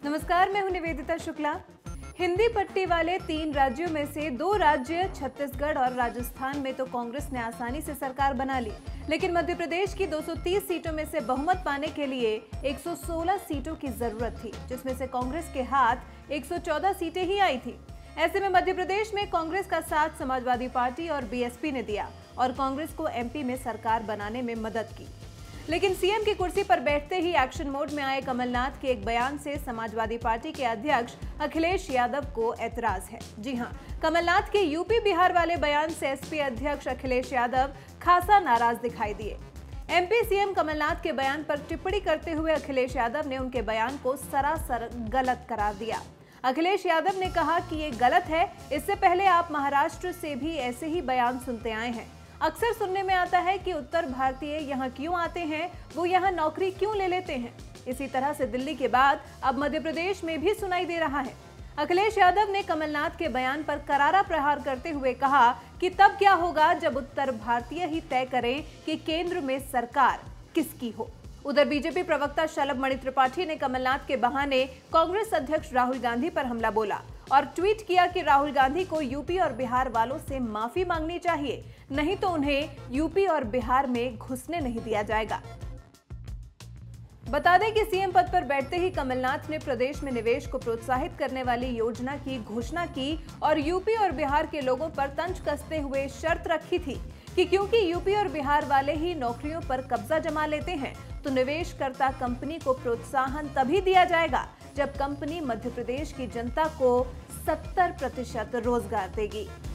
नमस्कार, मैं हूं निवेदिता शुक्ला। हिंदी पट्टी वाले 3 राज्यों में से 2 राज्य छत्तीसगढ़ और राजस्थान में तो कांग्रेस ने आसानी से सरकार बना ली, लेकिन मध्य प्रदेश की 230 सीटों में से बहुमत पाने के लिए 116 सीटों की जरूरत थी, जिसमें से कांग्रेस के हाथ 114 सीटें ही आई थी। ऐसे में मध्य प्रदेश में कांग्रेस का साथ समाजवादी पार्टी और बीएसपी ने दिया और कांग्रेस को एमपी में सरकार बनाने में मदद की। लेकिन सीएम की कुर्सी पर बैठते ही एक्शन मोड में आए कमलनाथ के एक बयान से समाजवादी पार्टी के अध्यक्ष अखिलेश यादव को ऐतराज है। जी हां, कमलनाथ के यूपी बिहार वाले बयान से एसपी अध्यक्ष अखिलेश यादव खासा नाराज दिखाई दिए। एमपी सीएम कमलनाथ के बयान पर टिप्पणी करते हुए अखिलेश यादव ने उनके बयान को सरासर गलत करार दिया। अखिलेश यादव ने कहा कि ये गलत है। इससे पहले आप महाराष्ट्र से भी ऐसे ही बयान सुनते आए हैं। अक्सर सुनने में आता है कि उत्तर भारतीय यहाँ क्यों आते हैं, वो यहाँ नौकरी क्यों ले लेते हैं। इसी तरह से दिल्ली के बाद अब मध्य प्रदेश में भी सुनाई दे रहा है। अखिलेश यादव ने कमलनाथ के बयान पर करारा प्रहार करते हुए कहा कि तब क्या होगा जब उत्तर भारतीय ही तय करें कि केंद्र में सरकार किसकी हो। उधर बीजेपी प्रवक्ता शलभ मणि त्रिपाठी ने कमलनाथ के बहाने कांग्रेस अध्यक्ष राहुल गांधी पर हमला बोला और ट्वीट किया कि राहुल गांधी को यूपी और बिहार वालों से माफी मांगनी चाहिए, नहीं तो उन्हें यूपी और बिहार में घुसने नहीं दिया जाएगा। बता दें कि सीएम पद पर बैठते ही कमलनाथ ने प्रदेश में निवेश को प्रोत्साहित करने वाली योजना की घोषणा की और यूपी और बिहार के लोगों पर तंज कसते हुए शर्त रखी थी कि क्योंकि यूपी और बिहार वाले ही नौकरियों पर कब्जा जमा लेते हैं, तो निवेशकर्ता कंपनी को प्रोत्साहन तभी दिया जाएगा जब कंपनी मध्य प्रदेश की जनता को 70% रोजगार देगी।